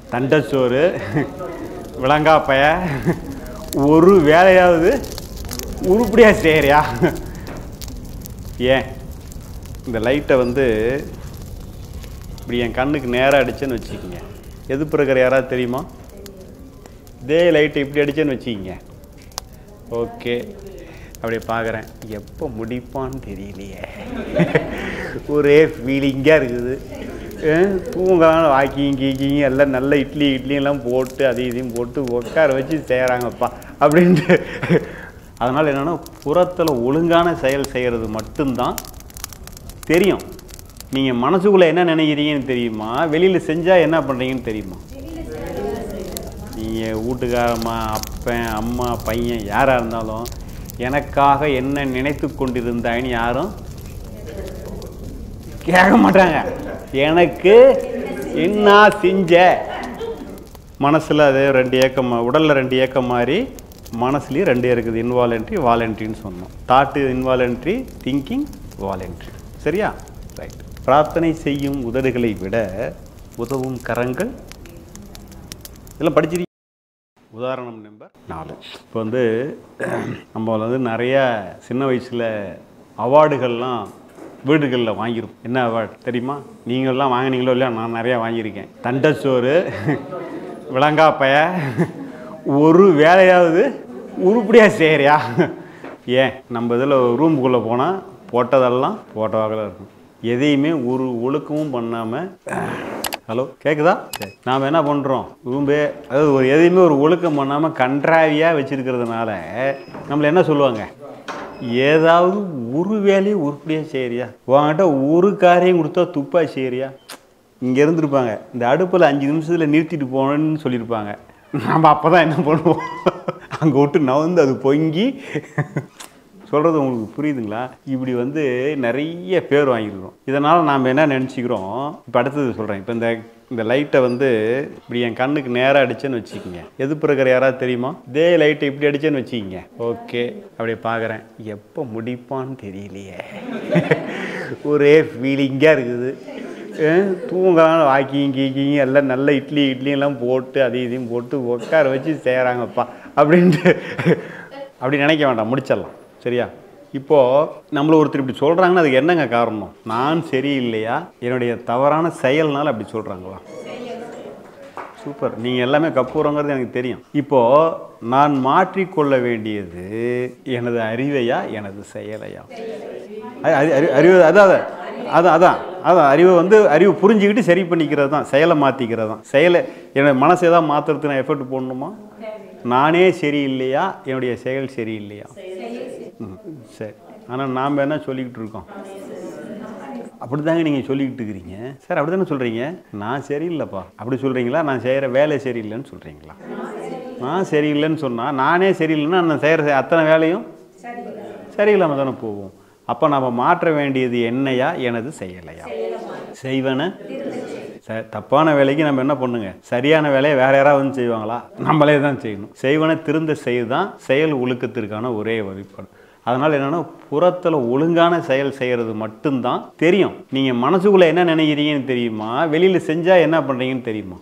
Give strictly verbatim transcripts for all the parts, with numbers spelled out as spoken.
தண்டச்சோறு விளங்காப்பைய ஒரு வேலையாவது உருப்படியாக செய்கிறியா? ஏன் இந்த லைட்டை வந்து இப்படி என் கண்ணுக்கு நேராக அடிச்சேன்னு வச்சுக்கிங்க, எது பிறகு யாராவது தெரியுமா? இதே லைட்டை இப்படி அடிச்சேன்னு வச்சுக்கிங்க, ஓகே அப்படியே பார்க்குறேன், எப்போ முடிப்பான்னு தெரியலையே, ஒரே ஃபீலிங்காக இருக்குது. தூங்கான வாக்கிங் கீக்கிங் எல்லாம் நல்ல இட்லி இட்லியெல்லாம் போட்டு அதையும் இதையும் போட்டு உட்கார வச்சு செய்கிறாங்கப்பா அப்படின்ட்டு. அதனால் என்னென்னா புறத்தில் ஒழுங்கான செயல் செய்கிறது மட்டும்தான் தெரியும். நீங்கள் மனசுக்குள்ளே என்ன நினைக்கிறீங்கன்னு தெரியுமா? வெளியில் செஞ்சால் என்ன பண்ணுறீங்கன்னு தெரியுமா? நீங்கள் வீட்டுக்காரம்மா அப்பன் அம்மா பையன் யாராக இருந்தாலும் எனக்காக என்ன நினைத்து கொண்டிருந்தாயின்னு யாரும் கேட்க மாட்டாங்க. எனக்கு என்ன செஞ்ச மனசில் அதே ரெண்டு ஏக்கம், உடலில் ரெண்டு ஏக்கம் மாதிரி மனசுலேயும் ரெண்டு இருக்குது, இன்வாலன்ட்ரி வாலன்ட்ரின்னு சொன்னோம். Thought involuntary, thinking voluntary. சரியா? ரைட். பிரார்த்தனை செய்யும் உதடுகளை விட உதவும் கரங்கள் இதெல்லாம் படிச்சிருக்கீங்க. உதாரணம் நம்பர் நாலு. இப்போ வந்து நம்ம வந்து நிறையா சின்ன வயசில் அவார்டுகள்லாம் வீடுகளில் வாங்கியிருப்போம். என்ன அவார்டு தெரியுமா? நீங்கள்லாம் வாங்கினீங்களோ இல்லையா? நான் நிறையா வாங்கியிருக்கேன். தண்டச்சோறு விளங்காப்பைய ஒரு வேலையாவது உருப்படியாக செய்கிறியா? ஏன் நம்ம இதில் ரூமுக்குள்ளே போனால் போட்டதெல்லாம் போட்டவாகலாம் இருக்கும். எதையுமே ஒரு ஒழுக்கமும் பண்ணாமல், ஹலோ கேட்குதா? சரி, நாம் என்ன பண்ணுறோம்? ரூம்பே அதாவது ஒரு எதையுமே ஒரு ஒழுக்கம் பண்ணாமல் கன்றாவியாக வச்சுருக்கிறதுனால நம்மளை என்ன சொல்லுவாங்க? ஏதாவது ஒரு வேலையை உருப்படியாக செய்கிறியா? உங்ககிட்ட ஒரு காரியம் கொடுத்தா துப்பா செய்கிறியா? இங்கே இருந்துருப்பாங்க, இந்த அடுப்பில் அஞ்சு நிமிஷத்தில் நிறுத்திட்டு போகணுன்னு சொல்லியிருப்பாங்க. நம்ம அப்போ தான் என்ன பண்ணுவோம்? அங்கே விட்டு நவந்து அது பொங்கி சொல்கிறது உங்களுக்கு புரியுதுங்களா? இப்படி வந்து நிறைய பேர் வாங்கியிருக்கிறோம். இதனால் நாம் என்ன நினச்சிக்கிறோம்? இப்போ அடுத்தது சொல்கிறேன். இப்போ இந்த இந்த லைட்டை வந்து இப்படி என் கண்ணுக்கு நேராக அடிச்சேன்னு வச்சுக்கிங்க, எது பிறகு யாராவது தெரியுமா? இதே லைட்டை இப்படி அடிச்சேன்னு வச்சுக்கிங்க, ஓகே அப்படியே பார்க்குறேன், எப்போ முடிப்பான்னு தெரியலையே, ஒரே ஃபீலிங்காக இருக்குது. தூங்கான வாக்கிங் கீக்கிங் எல்லாம் நல்ல இட்லி இட்லியெல்லாம் போட்டு அதையும் இதையும் போட்டு உட்கார வச்சு செய்கிறாங்கப்பா அப்படின்ட்டு அப்படி நினைக்க வேண்டாம், முடிச்சிடலாம். சரியா? இப்போது நம்மளை ஒருத்தர் இப்படி சொல்கிறாங்கன்னா அதுக்கு என்னங்க காரணம்? நான் சரியில்லையா, என்னுடைய தவறான செயல்னால அப்படி சொல்கிறாங்களா? சூப்பர், நீங்கள் எல்லாமே கப்பூரங்கிறது எனக்கு தெரியும். இப்போது நான் மாற்றிக்கொள்ள வேண்டியது எனது அறிவையா எனது செயலையா? அறி அறிவு அதான் அதான் அதான் அதான் அறிவை வந்து அறிவு புரிஞ்சுக்கிட்டு சரி பண்ணிக்கிறது தான், செயலை மாற்றிக்கிறது தான். செயலை என்னோட மனசை ஏதாவது மாற்றுறதுக்கு நான் எஃபர்ட் போடணுமா? நானே சரியில்லையா என்னுடைய செயல் சரியில்லையா? ம் சரி. ஆனால் நாம் என்ன சொல்லிக்கிட்டு இருக்கோம்? அப்படி தாங்க நீங்கள் சொல்லிக்கிட்டு இருக்கிறீங்க. சார் அப்படி தானே சொல்கிறீங்க. நான் சரியில்லைப்பா அப்படி சொல்கிறீங்களா? நான் செய்கிற வேலை சரியில்லைன்னு சொல்கிறீங்களா? நான் சரியில்லைன்னு சொன்னால், நானே சரியில்லைன்னா நான் செய்கிற அத்தனை வேலையும் சரியில்லாமல் தானே போவோம். அப்போ நம்ம மாற்ற வேண்டியது என்னையா எனது செயலையா? செய்வன ச தப்பான வேலைக்கு நம்ம என்ன பண்ணுங்க, சரியான வேலையை வேற யாராவது வந்து செய்வாங்களா? நம்மளே தான் செய்யணும். செய்வன திருந்த செய்து தான் செயல் ஒழுக்கத்திற்கான ஒரே வழிபாடு. அதனால் என்னென்னா புறத்தில் ஒழுங்கான செயல் செய்கிறது மட்டும்தான் தெரியும். நீங்கள் மனசுக்குள்ளே என்ன நினைக்கிறீங்கன்னு தெரியுமா? வெளியில் செஞ்சால் என்ன பண்ணுறீங்கன்னு தெரியுமா?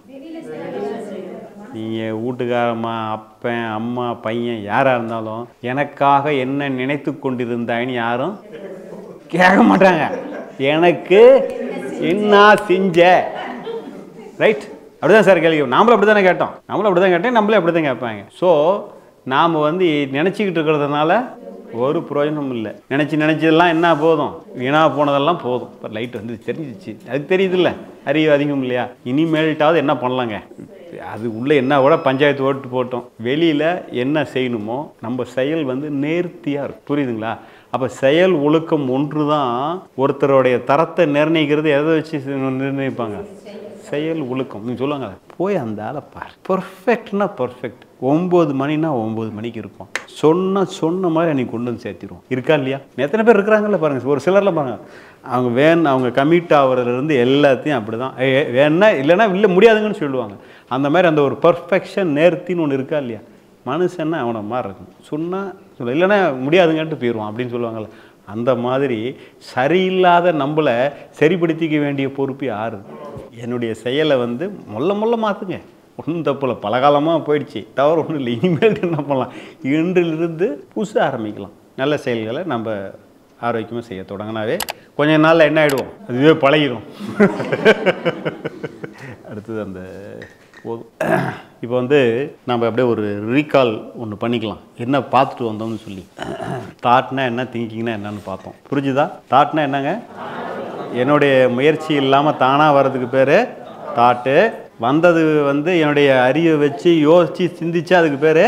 நீங்கள் வீட்டுக்காரம்மா அப்பன் அம்மா பையன் யாராக இருந்தாலும் எனக்காக என்ன நினைத்து கொண்டிருந்தாயின்னு யாரும் கேட்க மாட்டாங்க. எனக்கு என்ன செஞ்ச, ரைட்? அப்படிதான் சார் கேள்வி. நாமளும் அப்படி தானே கேட்டோம், நம்மளும் அப்படி தான் கேட்டேன், நம்மளே அப்படி தான் கேட்பாங்க. ஸோ நாம் வந்து நினச்சிக்கிட்டு இருக்கிறதுனால ஒரு பிரயோஜனமும் இல்லை. நினச்சி நினச்சதெல்லாம் என்ன போதும், வீணாக போனதெல்லாம் போதும். இப்போ லைட் வந்து தெரிஞ்சிச்சு, அது தெரியுது இல்லை, அறிவு அதிகம் இல்லையா? இனிமேல்ட்டாவது என்ன பண்ணலாங்க, அது உள்ளே என்ன கூட பஞ்சாயத்து ஓட்டு போட்டோம், வெளியில் என்ன செய்யணுமோ நம்ம செயல் வந்து நேர்த்தியாக இருக்கும். புரியுதுங்களா? அப்போ செயல் ஒழுக்கம் ஒன்று தான் ஒருத்தருடைய தரத்தை நிர்ணயிக்கிறது. எதை வச்சு நிர்ணயிப்பாங்க? செயல் ஒழுக்கம். நீங்கள் சொல்லுவாங்க, போய் அந்த ஆளை பாரு, பர்ஃபெக்ட்னா பர்ஃபெக்ட், ஒம்பது மணினா ஒம்பது மணிக்கு இருப்போம், சொன்ன சொன்ன மாதிரி அன்றைக்கி கொண்டு வந்து சேர்த்திடுவோம். இருக்கா இல்லையா? எத்தனை பேர் இருக்கிறாங்கல்ல பாருங்கள். ஒரு சிலரில் பாருங்கள், அவங்க வேணும் அவங்க கமிட் ஆகிறதுலேருந்து எல்லாத்தையும் அப்படி தான், வேணா இல்லைன்னா இல்லை முடியாதுங்கன்னு சொல்லுவாங்க. அந்த மாதிரி அந்த ஒரு பர்ஃபெக்ஷன் நேர்த்தின்னு ஒன்று இருக்கா இல்லையா? மனுஷன்னா அவனை மாதிரி இருக்கும். சொன்னால் சொல்ல, இல்லைன்னா முடியாதுங்கன்ட்டு போயிடுவான் அப்படின்னு சொல்லுவாங்கள்ல. அந்த மாதிரி சரியில்லாத நம்மளை சரிப்படுத்திக்க வேண்டிய பொறுப்பு யாரு? என்னுடைய செயலை வந்து மொல்ல மொல்ல மாற்றுங்க. ஒன்றும் தப்பு இல்லை, பல காலமாக போயிடுச்சு, தவறு ஒன்றும் இல்லை. இனிமேல் என்ன பண்ணலாம், இன்றிலிருந்து புதுசாக ஆரம்பிக்கலாம். நல்ல செயல்களை நம்ம ஆரோக்கியமாக செய்ய தொடங்கினாவே கொஞ்ச நாளில் என்ன ஆகிடுவோம், அதுவே பழகிடும். அடுத்தது அந்த போதும். இப்போ வந்து நம்ம அப்படியே ஒரு ரீகால் ஒன்று பண்ணிக்கலாம், என்ன பார்த்துட்டு வந்தோம்னு சொல்லி. தாட்னா என்ன, திங்கிங்னா என்னன்னு பார்த்தோம். புரிஞ்சுதா? தாட்னா என்னங்க, என்னுடைய முயற்சி இல்லாமல் தானாக வர்றதுக்கு பேர் தாட்டு. வந்தது வந்து என்னுடைய அறிவை வச்சு யோசித்து சிந்திச்சு அதுக்கு பேர்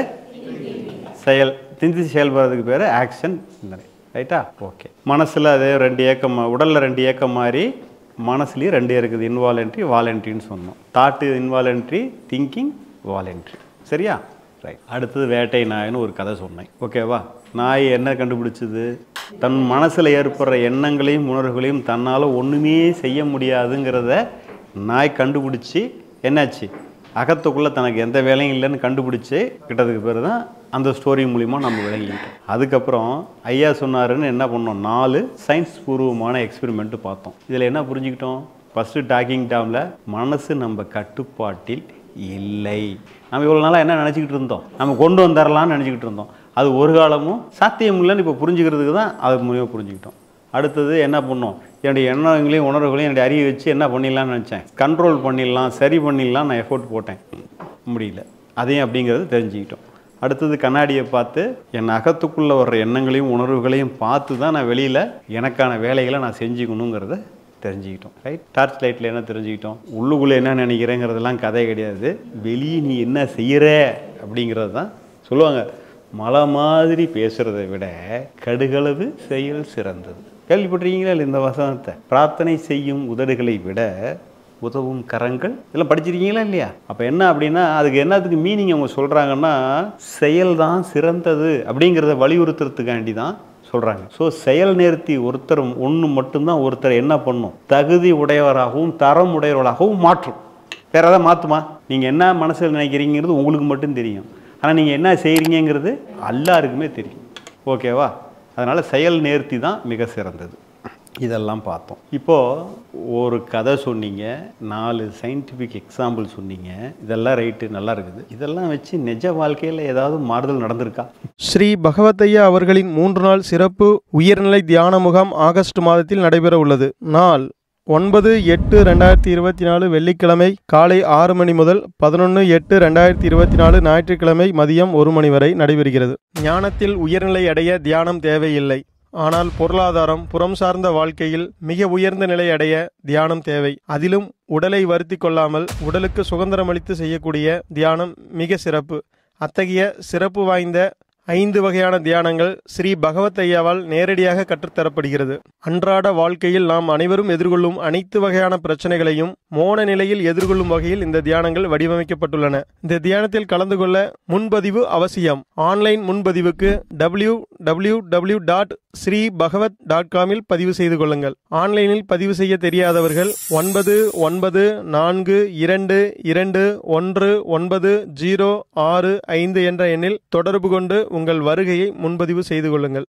செயல். சிந்திச்சு செயல்படுறதுக்கு பேர் ஆக்ஷன், சிந்தனை. ரைட்டா? ஓகே. மனசில் அதே ரெண்டு ஏக்கம், உடலில் ரெண்டு ஏக்கம் மாதிரி மனசுலேயும் ரெண்டு இருக்குது, இன்வாலன்ட்ரி வாலன்ட்ரின்னு சொன்னோம். Thought involuntary, thinking voluntary. சரியா? ரைட். அடுத்தது வேட்டை நாய்னு ஒரு கதை சொன்னேன். ஓகேவா? நாய் என்ன கண்டுபிடிச்சது, தன் மனசில் ஏற்படுற எண்ணங்களையும் உணர்வுகளையும் தன்னால் ஒன்றுமே செய்ய முடியாதுங்கிறத நாய் கண்டுபிடிச்சி என்னாச்சு, அகத்துக்குள்ளே தனக்கு எந்த வேலையும் இல்லைன்னு கண்டுபிடிச்சி கிட்டதுக்கு பேர் தான் அந்த ஸ்டோரி மூலிமா நம்ம விளங்கிட்டோம். அதுக்கப்புறம் ஐயா சொன்னாருன்னு என்ன பண்ணோம், நாலு சயின்ஸ் பூர்வமான எக்ஸ்பெரிமெண்ட்டு பார்த்தோம். இதில் என்ன புரிஞ்சுக்கிட்டோம், ஃபஸ்ட்டு டாக்கிங் டைமில் மனசு நம்ம கட்டுப்பாட்டில் இல்லை. நம்ம இவ்வளோ நாளாக என்ன நினச்சிக்கிட்டு இருந்தோம், நம்ம கொண்டு வந்துடலான்னு நினச்சிக்கிட்டு இருந்தோம். அது ஒரு காலமும் சாத்தியம் இல்லைன்னு இப்போ புரிஞ்சுக்கிறதுக்கு தான் அது மூலியமாக புரிஞ்சுக்கிட்டோம். அடுத்தது என்ன பண்ணோம், என்னுடைய எண்ணங்களையும் உணர்வுகளையும் என்னுடைய அறிவை வச்சு என்ன பண்ணிடலான்னு நினச்சேன், கண்ட்ரோல் பண்ணிடலாம், சரி பண்ணிடலாம், நான் எஃபோர்ட் போட்டேன், முடியல. அதையும் அப்படிங்கிறது தெரிஞ்சுக்கிட்டோம். அடுத்தது கண்ணாடியை பார்த்து என் அகத்துக்குள்ளே வர்ற எண்ணங்களையும் உணர்வுகளையும் பார்த்து தான் நான் வெளியில் எனக்கான வேலைகளை நான் செஞ்சுக்கணுங்கிறத தெரிஞ்சுக்கிட்டோம். ரைட்? டார்ச் லைட்டில் என்ன தெரிஞ்சுக்கிட்டோம், உள்ளுக்குள்ளே என்ன நினைக்கிறேங்கிறதெல்லாம் கதை கிடையாது, வெளியே நீ என்ன செய்கிற அப்படிங்கிறது தான் சொல்லுவாங்க. மலை மாதிரி பேசுகிறத விட கடுகளவு செயல் சிறந்தது. கேள்விப்பட்டிருக்கீங்களா இல்லை இந்த வசனத்தை? பிரார்த்தனை செய்யும் உதடுகளை விட உதவும் கரங்கள், இதெல்லாம் படிச்சிருக்கீங்களா இல்லையா? அப்போ என்ன அப்படின்னா அதுக்கு என்னத்துக்கு மீனிங் அவங்க சொல்கிறாங்கன்னா, செயல் தான் சிறந்தது அப்படிங்கிறத வலியுறுத்துறதுக்காண்டி தான் சொல்கிறாங்க. ஸோ செயல் நேர்த்தி ஒருத்தர் ஒன்று மட்டும்தான் ஒருத்தர் என்ன பண்ணும், தகுதி உடையவராகவும் தரம் உடையவராகவும் மாற்றும். வேற எதாவது மாற்றுமா? நீங்கள் என்ன மனசில் நினைக்கிறீங்கிறது உங்களுக்கு மட்டும் தெரியும், ஆனால் நீங்கள் என்ன செய்கிறீங்கிறது எல்லாருக்குமே தெரியும். ஓகேவா? அதனால் செயல் நேர்த்தி தான் மிக சிறந்தது. இதெல்லாம் பார்த்தோம். இப்போது ஒரு கதை சொன்னீங்க, நாலு சயின்டிஃபிக் எக்ஸாம்பிள் சொன்னீங்க, இதெல்லாம் ரைட்டு, நல்லா இருக்குது. இதெல்லாம் வச்சு நிஜ வாழ்க்கையில் ஏதாவது மாறுதல் நடந்திருக்கா? ஸ்ரீ பகவத்தையா அவர்களின் மூன்று நாள் சிறப்பு உயர்நிலை தியான முகாம் ஆகஸ்ட் மாதத்தில் நடைபெற உள்ளது. நாள் ஒன்பது எட்டு ரெண்டாயிரத்தி இருபத்தி நாலு வெள்ளிக்கிழமை காலை ஆறு மணி முதல் பதினொன்று எட்டு ரெண்டாயிரத்தி இருபத்தி நாலு ஞாயிற்றுக்கிழமை மதியம் ஒரு மணி வரை நடைபெறுகிறது. ஞானத்தில் உயர்நிலை அடைய தியானம் தேவையில்லை, ஆனால் பொருளாதாரம் புறம் சார்ந்த வாழ்க்கையில் மிக உயர்ந்த நிலை அடைய தியானம் தேவை. அதிலும் உடலை வருத்தி கொள்ளாமல் உடலுக்கு சுதந்திரமளித்து செய்யக்கூடிய தியானம் மிக சிறப்பு. அத்தகைய சிறப்பு வாய்ந்த ஐந்து வகையான தியானங்கள் ஸ்ரீ பகவத் ஐயாவால் நேரடியாக கற்றுத்தரப்படுகிறது. அன்றாட வாழ்க்கையில் நாம் அனைவரும் எதிர்கொள்ளும் அனைத்து வகையான பிரச்சனைகளையும் மோன நிலையில் எதிர்கொள்ளும் வகையில் இந்த தியானங்கள் வடிவமைக்கப்பட்டுள்ளன. இந்த தியானத்தில் கலந்து கொள்ள முன்பதிவு அவசியம். ஆன்லைன் முன்பதிவுக்கு W W W dot Sri Bhagavat dot காமில் பதிவு செய்து கொள்ளுங்கள். ஆன்லைனில் பதிவு செய்ய தெரியாதவர்கள் ஒன்பது ஒன்பது நான்கு இரண்டு இரண்டு ஒன்று ஒன்பது ஜீரோ ஆறு ஐந்து என்ற எண்ணில் தொடர்பு கொண்டு உங்கள் வருகையை முன்பதிவு செய்து கொள்ளுங்கள்.